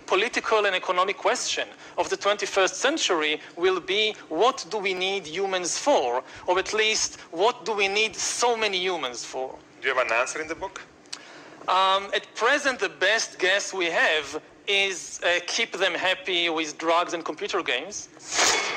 political and economic question of the 21st century will be, what do we need humans for? Or at least, what do we need so many humans for? Do you have an answer in the book? At present, the best guess we have is keep them happy with drugs and computer games.